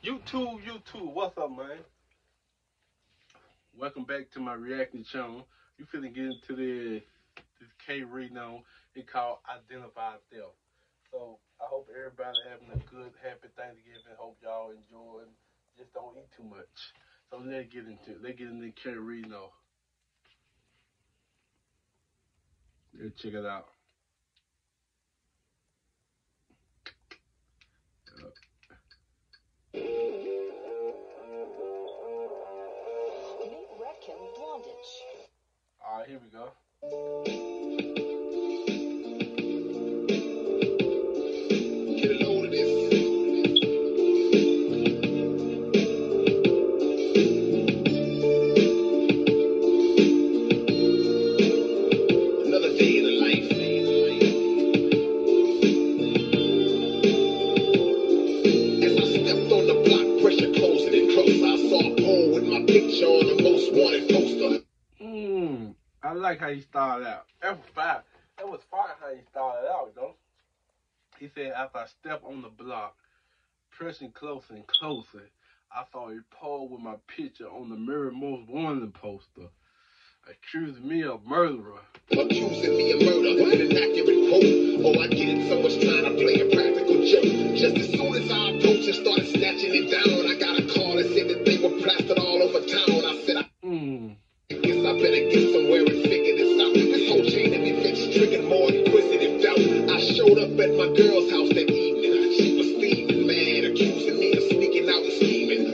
YouTube, what's up, man? Welcome back to my reacting channel. You finna get into this Rino. It called Identified Theft. So I hope everybody having a good, happy Thanksgiving. Hope y'all enjoy and just don't eat too much. So let's get into it. Let's get into Rino. Let's check it out. All right, here we go. Get a load of this. Another day in the life. As I stepped on the block, pressure closer and closer, I saw a pole with my picture on the most wanted poster. I like how he started out. That was fire. That was fire how he started out, though. He said, after I stepped on the block, pressing closer and closer, I saw a pole with my picture on the Mirror Most Wanted poster, accusing me of murderer. Accusing me of murder with an accurate quote. Oh, I get it, so much trying to play a practical joke. Just as soon as I approached and started snatching it down, I got a call that said that they were plastered all over town. I said, I guess I better get somewhere and figure this out. This whole chain of events triggered more inquisitive doubt. I showed up at my girl's house that evening. She was steaming mad, accusing me of sneaking out and scheming.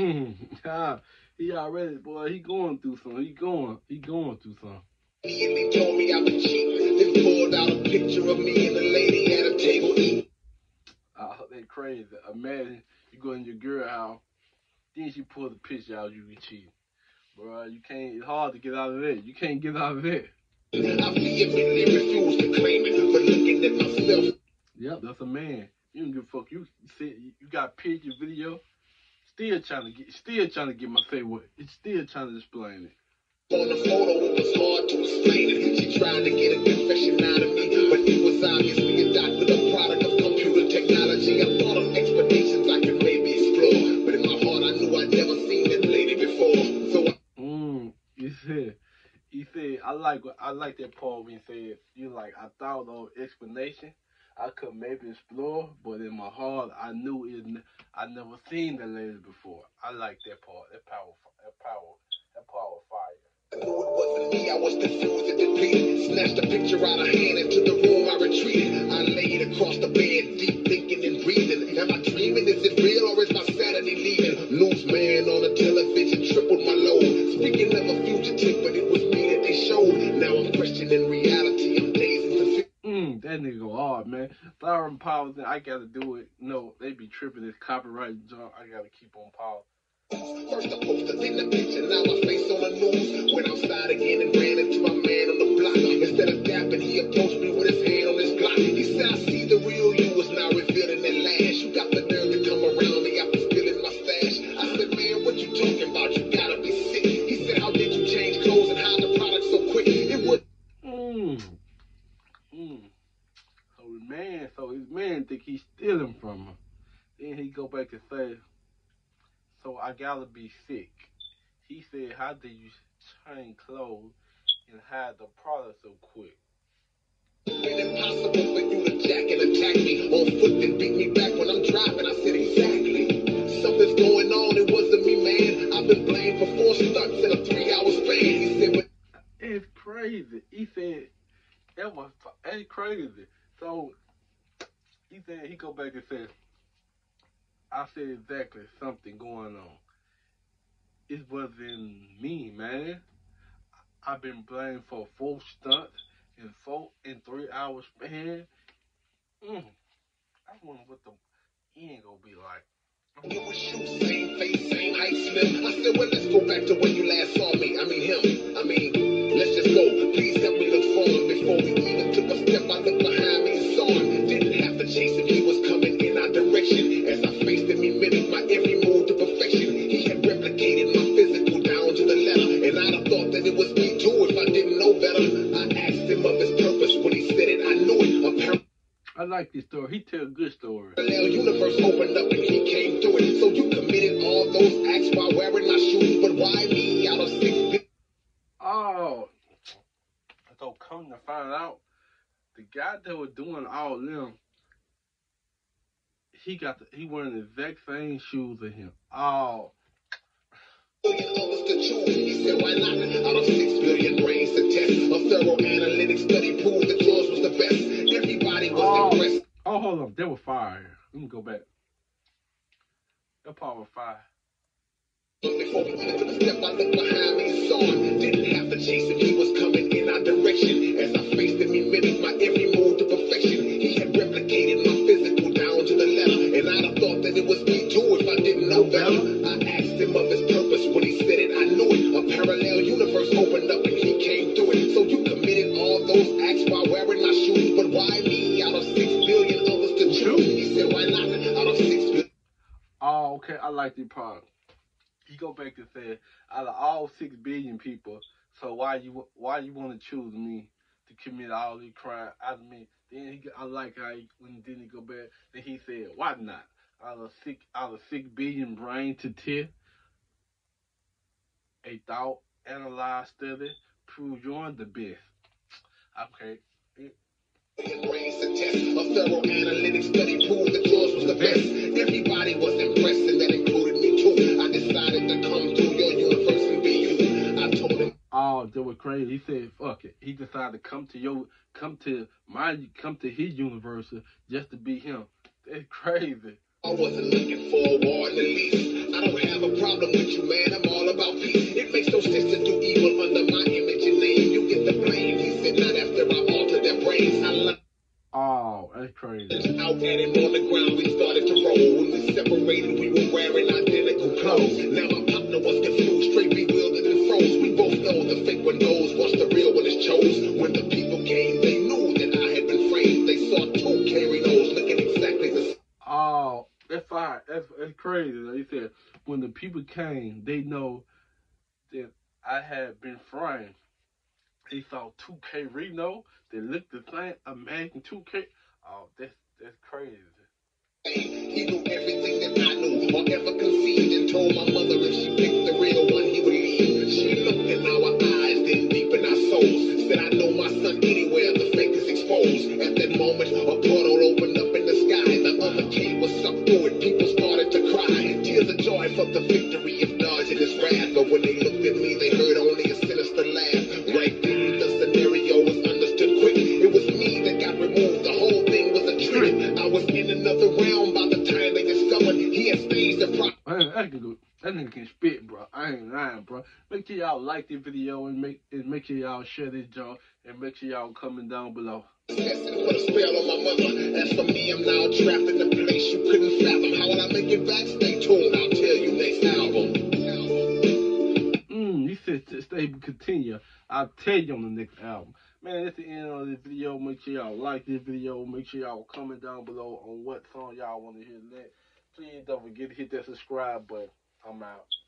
He already, boy, he going through something. He going through something. And they told me I was cheating. Then pulled out a picture of me and the lady at a table eating. They crazy. Imagine you go in your girl house, then she pull the picture out, you be cheating. Bro, you can't, it's hard to get out of that. You can't get out of that. I vehemently refuse to claim it, but looking at myself. Yep, that's a man. You don't give a fuck. You see, you got picture, video, still trying to get my say what. It's still trying to explain it. On the photo, it was hard to explain it. She tried to get a confession out of me, but it was obviously a doc with a product of computer technology. I thought of explanations I could maybe explore, but in my heart I knew I'd never seen that lady before. So he said, I like that part when he said, I thought of explanation I could maybe explore, but in my heart I knew I never seen that lady before. I like that part. That power fire. I knew it wasn't me, I was confused and depleted. Snatched the picture out of hand into the room, I retreated. I laid across the bed, deep thinking and breathing. Am I dreaming? Is it real or is my sanity leaving? Newsman on the television tripled my load. Speaking of a fugitive, but it was me that they showed. Now I'm questioning reality, I'm dazed and confused. That nigga go hard, man. Flower and Powers, I gotta do it. No, they be tripping this copyright junk. I gotta keep on pause. First I posted in the picture, now my face on the news. Went outside again and ran into my man on the block. Instead of dapping, he approached me with his hand on his Glock. He said, I see the real you is now revealed in that lash. You got the nerve to come around me after stealing my stash. I said, man, what you talking about? You gotta be sick. He said, how did you change clothes and hide the product so quick? It would. So his man think he's stealing from him. Then he go back and say, so I gotta be sick. He said, how do you change clothes and hide the product so quick? It's impossible for you to jack and attack me on foot and beat me back when I'm driving. I said, exactly. Something's going on. It wasn't me, man. I've been blamed for 4 stunts in a 3-hour span. He said, but it's crazy. He said, it's crazy. So he said, he go back and said, I said exactly something going on. It wasn't me, man. I've been blamed for 4 stunts in 3-hour span. I wonder what the end gonna be like. it was you, same face, same height, slim. I said, well, let's go back to when you last saw me. I mean him. Let's just go. Please help me look for him. Before we even took a step, I looked behind me and saw him. Didn't have to chase him. He was coming in our direction. As I faced him, he mimicked my every move to perfection. He had replicated my physical down to the letter, and I'd have thought that it was me too if I didn't know better. I asked him of his purpose. When he said it, I knew it. I like this story. He tell a good story. The universe opened up and he came through it. So you can found out the guy that was doing all them, he wearing the exact same shoes as him. Oh. He said, why not? Out of 6 billion brains to test, a thorough analytic study proved that yours was the best. Everybody was impressed. Oh, hold on. That was fire. Let me go back. That part was fire. Before we even took a step, I looked behind me and saw him. Didn't have to chase him, he was coming in our direction. As I faced him, he mimicked my every move to perfection. He had replicated my physical down to the letter, and I'd have thought that it was me too if I didn't know better. I asked him of his purpose. When he said it, I knew it. A parallel universe opened up and he came through it. So you committed all those acts while wearing my shoes, but why me? Out of 6 billion others to choose. He said, why not? Out of 6 billion. Oh, okay. I like that part. He go back and say, out of all 6 billion people, so why you want to choose me to commit all these crimes out of me? Then I like how then he go back and he said, why not? Out of 6 billion brain to test, a thought analyzed study proves you're the best. Okay. Brains to test, a thorough analytic study proved that yours was the best. Everybody was impressed, and that included me too. I decided to come through your universe and be you. I told him. Oh, that was crazy. He said, "Fuck it." He decided to come to his universe just to be him. That's crazy. I wasn't looking for a war in the least. I don't have a problem with you, man. I'm all about peace. It makes no sense to do evil under my image and name. You get the blame. He said, not after I altered their brains. Oh, that's crazy. Out at him on the ground, we started to roll. When we separated, we were wearing identical clothes. Now my partner was confused, straight bewildered and froze. We both know the fake one goes once the real one is chose. When the people came, they knew that I had been framed. They saw 2 Rinos looking exactly the same. Oh, that's fine. That's crazy. He said, when the people came, they know that I had been framed. They saw 2K Reno. They looked the same. Imagine 2K. Oh, that's crazy. He knew everything that I knew or ever conceived, and told my mother if she picked the real one, he would leave. She looked in our eyes, then deep in our souls. Said, I know my son anywhere the fake is exposed. At that moment, a portal opened up in the sky. The other key was sucked through it. People started to cry. Tears of joy from the victory of dodging his wrath. But when they looked at me, they heard only a sinister laugh. Right then, the scenario was understood quick. It was me that got removed. The whole thing was a trick. I was in another realm by the time they discovered he had staged the That nigga can spit, bro. I ain't lying, bro. Make sure y'all like this video and make sure y'all share this joint and make sure y'all comment down below. Put a spell on my mother. As for me, I'm now trapped in a place you couldn't fathom. How will I make it back? Stay tuned. I'll tell you next album. He said stay continue. I'll tell you on the next album. Man, that's the end of this video. Make sure y'all like this video. Make sure y'all comment down below on what song y'all want to hear next. Please don't forget to hit that subscribe button. I'm out.